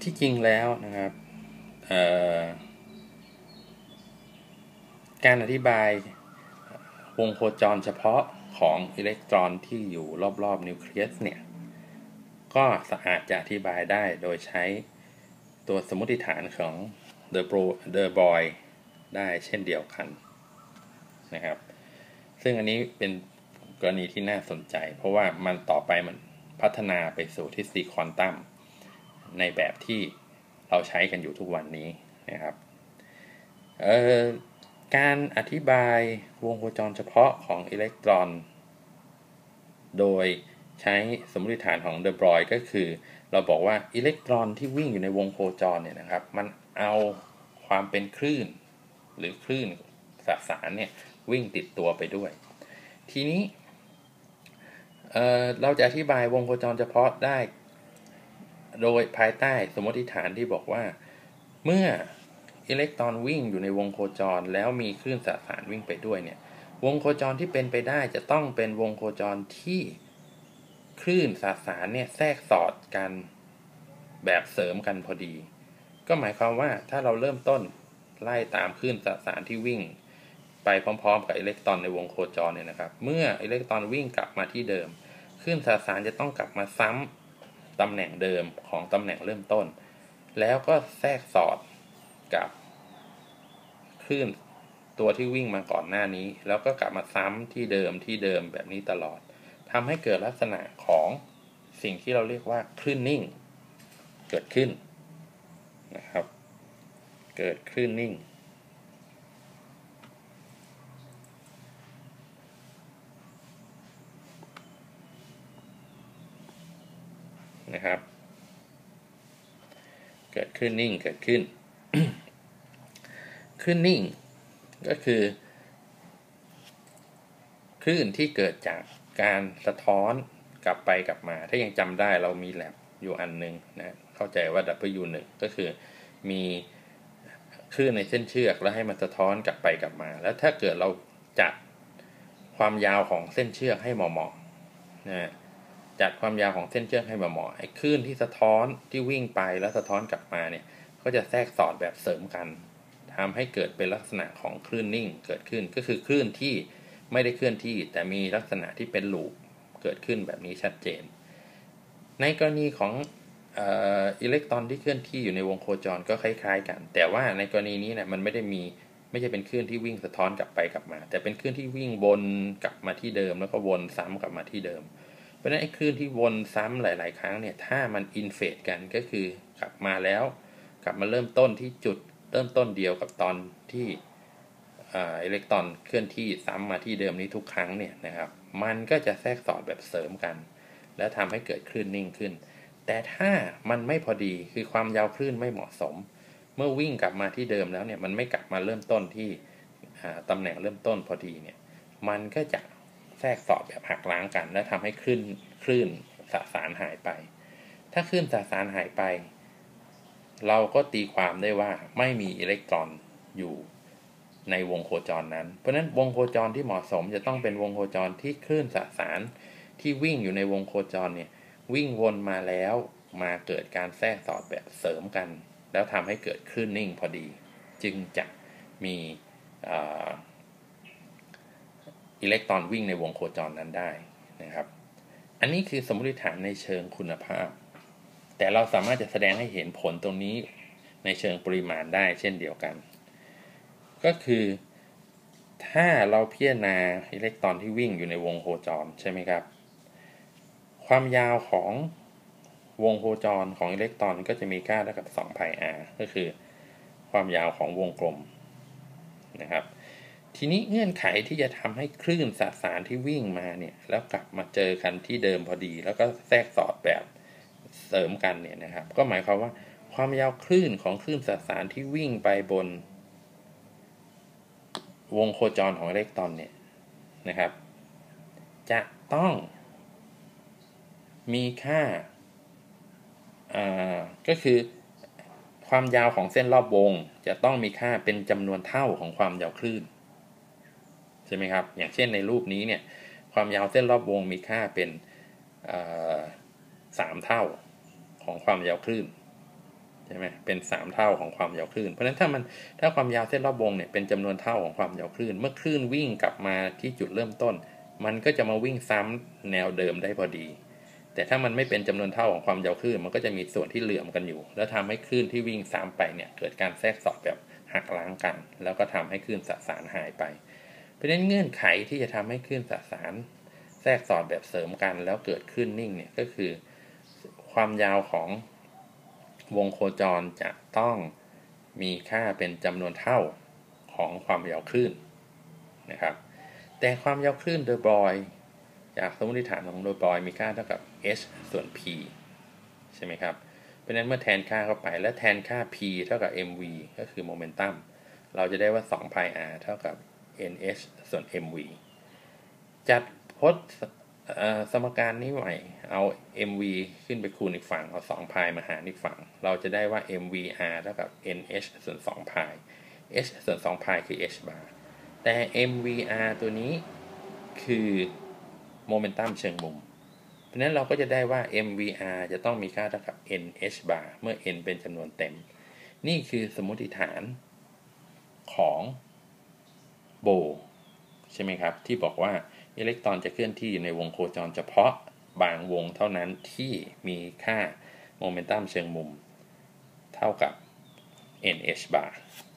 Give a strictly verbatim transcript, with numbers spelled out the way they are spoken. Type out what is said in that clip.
ที่จริงแล้วนะครับการอธิบายวงโคจรเฉพาะของอิเล็กตรอนที่อยู่รอบๆนิวเคลียสเนี่ยก็อาจจะอธิบายได้โดยใช้ตัวสมมติฐานของเดอโบเดอบอยได้เช่นเดียวกันนะครับซึ่งอันนี้เป็นกรณีที่น่าสนใจเพราะว่ามันต่อไปมันพัฒนาไปสู่ทฤษฎีควอนตัมในแบบที่เราใช้กันอยู่ทุกวันนี้นะครับการอธิบายวงโคจรเฉพาะของอิเล็กตรอนโดยใช้สมมติฐานของเดอบรอยก็คือเราบอกว่าอิเล็กตรอนที่วิ่งอยู่ในวงโคจรเนี่ยนะครับมันเอาความเป็นคลื่นหรือคลื่นสสารเนี่ยวิ่งติดตัวไปด้วยทีนี้ เอ่อ เราจะอธิบายวงโคจรเฉพาะได้โดยภายใต้สมมติฐานที่บอกว่าเมื่ออิเล็กตรอนวิ่งอยู่ในวงโคจรแล้วมีคลื่นสสารวิ่งไปด้วยเนี่ยวงโคจรที่เป็นไปได้จะต้องเป็นวงโคจรที่คลื่นสสารเนี่ยแทรกสอดกันแบบเสริมกันพอดีก็หมายความว่าถ้าเราเริ่มต้นไล่ตามคลื่นสสารที่วิ่งไปพร้อมๆกับอิเล็กตรอนในวงโคจรเนี่ยนะครับเมื่ออิเล็กตรอนวิ่งกลับมาที่เดิมคลื่นสสารจะต้องกลับมาซ้ำตำแหน่งเดิมของตำแหน่งเริ่มต้นแล้วก็แทรกสอดกับคลื่นตัวที่วิ่งมาก่อนหน้านี้แล้วก็กลับมาซ้ำที่เดิมที่เดิมแบบนี้ตลอดทำให้เกิดลักษณะของสิ่งที่เราเรียกว่าคลื่นนิ่งเกิดขึ้นนะครับเกิดคลื่นนิ่งนะครับเกิดคลื่นนิ่งเกิดขึ้น คลื่นนิ่งก็คือคลื่นที่เกิดจากการสะท้อนกลับไปกลับมาถ้ายังจำได้เรามีแลบอยู่อันนึงนะเข้าใจว่า ดับเบิลยู หนึ่ง ก็คือมีคลื่นในเส้นเชือกแล้วให้มันสะท้อนกลับไปกลับมาแล้วถ้าเกิดเราจัดความยาวของเส้นเชือกให้เหมาะๆนะจัดความยาวของเส้นเชือกให้เหมาะๆไอ้คลื่นที่สะท้อนที่วิ่งไปแล้วสะท้อนกลับมาเนี่ยก็จะแทรกสอดแบบเสริมกันทำให้เกิดเป็นลักษณะของคลื่นนิ่งเกิดขึ้นก็คือคลื่นที่ไม่ได้เคลื่อนที่แต่มีลักษณะที่เป็นลูปเกิดขึ้นแบบนี้ชัดเจนในกรณีของอิเล็กตรอนที่เคลื่อนที่อยู่ในวงโคจรก็คล้ายๆกันแต่ว่าในกรณีนี้เนี่ยมันไม่ได้มีไม่ใช่เป็นคลื่นที่วิ่งสะท้อนกลับไปกลับมาแต่เป็นคลื่นที่วิ่งวนกลับมาที่เดิมแล้วก็วนซ้ำกลับมาที่เดิมเพราะฉะนั้นไอ้คลื่นที่วนซ้ำหลายๆครั้งเนี่ยถ้ามันอินเฟสกันก็คือกลับมาแล้วกลับมาเริ่มต้นที่จุดเริ่มต้นเดียวกับตอนที่อิเล็กตรอนเคลื่อนที่ซ้ำมาที่เดิมนี้ทุกครั้งเนี่ยนะครับมันก็จะแทรกสอดแบบเสริมกันแล้วทำให้เกิดคลื่นนิ่งขึ้นแต่ถ้ามันไม่พอดีคือความยาวคลื่นไม่เหมาะสมเมื่อวิ่งกลับมาที่เดิมแล้วเนี่ยมันไม่กลับมาเริ่มต้นที่ตำแหน่งเริ่มต้นพอดีเนี่ยมันก็จะแทรกสอดแบบหักล้างกันและทำให้คลื่นคลื่นสสารหายไปถ้าคลื่นสสารหายไปเราก็ตีความได้ว่าไม่มีอิเล็กตรอนอยู่ในวงโคจรนั้นเพราะนั้นวงโคจรที่เหมาะสมจะต้องเป็นวงโคจรที่คลื่นสสารที่วิ่งอยู่ในวงโคจรเนี่ยวิ่งวนมาแล้วมาเกิดการแทรกสอดแบบเสริมกันแล้วทำให้เกิดคลื่นนิ่งพอดีจึงจะมีอิเล็กตรอนวิ่งในวงโคจรนั้นได้นะครับอันนี้คือสมมติฐานในเชิงคุณภาพแต่เราสามารถจะแสดงให้เห็นผลตรงนี้ในเชิงปริมาณได้เช่นเดียวกันก็คือถ้าเราพิจารณาอิเล็กตรอนที่วิ่งอยู่ในวงโคจรใช่ไหมครับความยาวของวงโคจรของอิเล็กตรอนก็จะมีค่าเท่ากับสองไพ r ก็คือความยาวของวงกลมนะครับทีนี้เงื่อนไขที่จะทำให้คลื่นสสารที่วิ่งมาเนี่ยแล้วกลับมาเจอกันที่เดิมพอดีแล้วก็แทรกสอดแบบเสริมกันเนี่ยนะครับก็หมายความว่าความยาวคลื่นของคลื่นสสารที่วิ่งไปบนวงโคจรของอิเล็กตรอนเนี่ยนะครับจะต้องมีค่าก็คือความยาวของเส้นรอบวงจะต้องมีค่าเป็นจำนวนเท่าของความยาวคลื่นใช่ไหมครับอย่างเช่นในรูปนี้เนี่ยความยาวเส้นรอบวงมีค่าเป็นสามเท่าของความยาวคลื่นช่ไหมเป็นสามเท่าของความยาวคลื่นเพราะฉะนั้นถ้ามันถ้าความยาวเส้นรอบวงเนี่ยเป็นจำนวนเท่าของความยาวคลื่นเมื่อคลื่นวิ่งกลับมาที่จุดเริ่มต้นมันก็จะมาวิ่งซ้ำแนวเดิมได้พอดีแต่ถ้ามันไม่เป็นจำนวนเท่าของความยาวคลื่นมันก็จะมีส่วนที่เหลื่อมกันอยู่แล้วทำให้คลื่นที่วิ่งซ้ำไปเนี่ยเกิดการแทรกสอดแบบหักล้างกันแล้วก็ทำให้คลื่นสสารหายไปเพราะฉะนั้นเงื่อนไขที่จะทำให้คลื่นสสารแทรกสอดแบบเสริมกันแล้วเกิดคลื่นนิ่งเนี่ยก็คือความยาวของวงโคจรจะต้องมีค่าเป็นจำนวนเท่าของความยาวคลื่นนะครับแต่ความยาวคลื่นโดยบรอยจากสมมติฐานของโดยบรอยมีค่าเท่ากับ h ส่วน p ใช่ไหมครับเพราะฉะนั้นเมื่อแทนค่าเข้าไปและแทนค่า p เท่ากับ mv ก็คือโมเมนตัมเราจะได้ว่า สอง pi r เท่ากับ nh ส่วน mv จัดพจน์สมการนี้ใหม่เอา mv ขึ้นไปคูณอีกฝั่งเอาสอง pi มาหารอีกฝั่งเราจะได้ว่า mvr เท่ากับ nh ส่วนสอง pi h ส่วนสอง pi คือ h bar แต่ mvr ตัวนี้คือโมเมนตัมเชิงมุมเพราะนั้นเราก็จะได้ว่า mvr จะต้องมีค่าเท่ากับ nh bar เมื่อ n เป็นจำนวนเต็มนี่คือสมมติฐานของโบใช่ไหมครับที่บอกว่าอิเล็กตรอนจะเคลื่อนที่อยู่ในวงโคจรเฉพาะบางวงเท่านั้นที่มีค่าโมเมนตัมเชิงมุมเท่ากับ nh bar